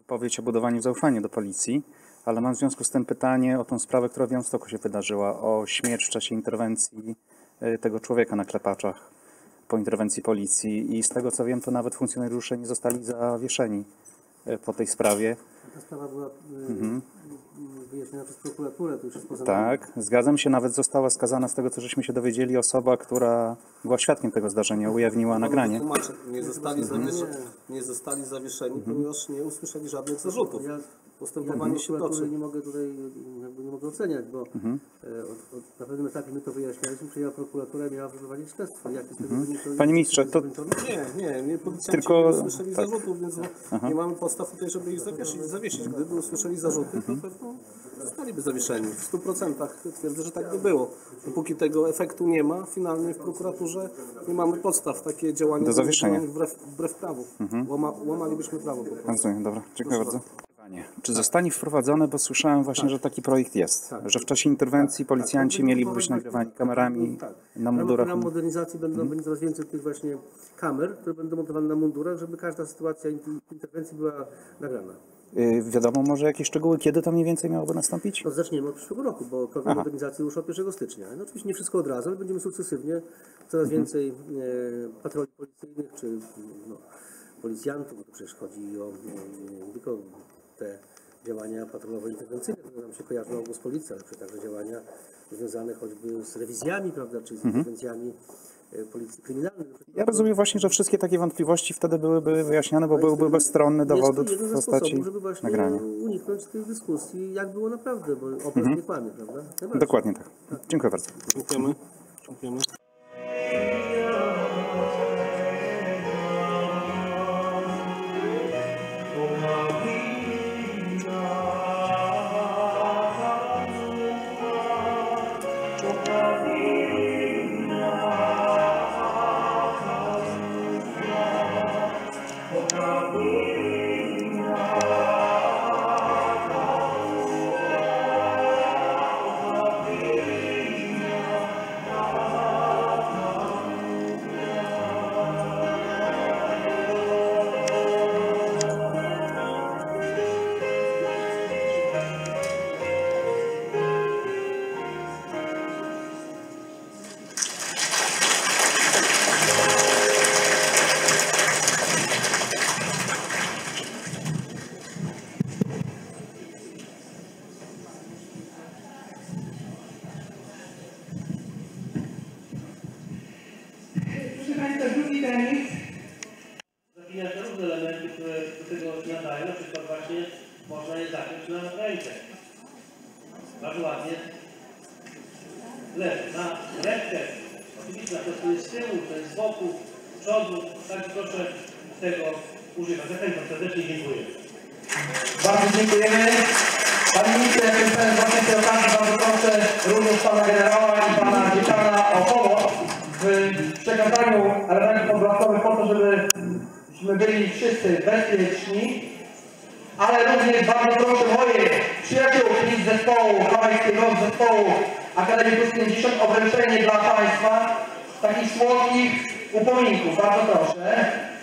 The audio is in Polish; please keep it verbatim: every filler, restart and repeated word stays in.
wypowiedź o budowaniu zaufania do policji, ale mam w związku z tym pytanie o tą sprawę, która w Białymstoku się wydarzyła, o śmierć w czasie interwencji tego człowieka na Klepaczach po interwencji policji i z tego co wiem, to nawet funkcjonariusze nie zostali zawieszeni po tej sprawie. Ta sprawa była mhm. wyjaśniona przez prokuraturę, to już jest poza Tak, zgadzam się, nawet została skazana z tego, co żeśmy się dowiedzieli, osoba, która była świadkiem tego zdarzenia, ujawniła nagranie. Nie zostali, zawieszeni, nie zostali zawieszeni, mhm. ponieważ nie usłyszeli żadnych zarzutów. Ja, Postępowanie ja się toczy. Nie mogę tutaj jakby nie mogę oceniać, bo mhm. od, od, na pewnym etapie my to wyjaśnialiśmy, przyjęła prokuratura i miała prowadzić śledztwo. Jaki mhm. to Panie ministrze, to... Nie, nie, nie policjanci tylko... nie usłyszeli tak. zarzutów, więc Aha. nie mamy podstaw tutaj, żeby ich zawiesić. zawiesić. Gdyby usłyszeli zarzuty, mhm. to pewno zostaliby zawieszeni. W stu procentach twierdzę, że tak by było. Dopóki tego efektu nie ma, finalnie w prokuraturze nie mamy podstaw. Takie działania do zawieszenia wbrew, wbrew prawu. Mhm. Łama, łamalibyśmy prawo. Rozumiem, dobra. Dziękuję Proszę bardzo. Czy zostanie wprowadzone, bo słyszałem właśnie, tak. że taki projekt jest, tak. że w czasie interwencji tak. policjanci tak. mieliby być nagrywani kamerami tak. na mundurach. W ramach modernizacji będą, hmm. będzie coraz więcej tych właśnie kamer, które będą montowane na mundurach, żeby każda sytuacja interwencji była nagrana. Yy, wiadomo może jakieś szczegóły, kiedy to mniej więcej miałoby nastąpić? No zaczniemy od przyszłego roku, bo program Aha. modernizacji rusza od pierwszego stycznia. No oczywiście nie wszystko od razu, ale będziemy sukcesywnie coraz hmm. więcej e, patroli policyjnych, czy no, policjantów, bo to przecież chodzi o nie tylko te działania patrolowo-interwencyjne, które nam się kojarzą na ogół z policji, ale także działania związane choćby z rewizjami, prawda, czy z mhm. interwencjami policji kryminalnej. Ja rozumiem właśnie, że wszystkie takie wątpliwości wtedy byłyby wyjaśniane, bo byłby bezstronny dowód w postaci sposobów, żeby właśnie nagrania. uniknąć tych dyskusji, jak było naprawdę, bo obraz mhm. nie kłamie, prawda? Dokładnie tak. tak. Dziękuję bardzo. Dziękujemy. Dziękujemy. Zapinać różne elementy, które do tego się nadają, na przykład właśnie można je zapiąć na rękę. Bardzo ładnie leży. Na rękę, oczywiście na to, co jest z tyłu, to jest z boku, z przodu, tak proszę tego używać. Zachęcam serdecznie, dziękuję. Bardzo dziękujemy. Panie ministrze, jak już ten właśnie tej okazji, bardzo proszę również pana generała i pana dziekana o pomoc w przekazaniu elementów obrazkowych po to, żebyśmy byli wszyscy bezpieczni, ale również bardzo proszę moje przyjaciółki z zespołu hawajskiego, z zespołu Akademii Plus pięćdziesiąt o wręczenie dla państwa takich słodkich upominków. Bardzo proszę.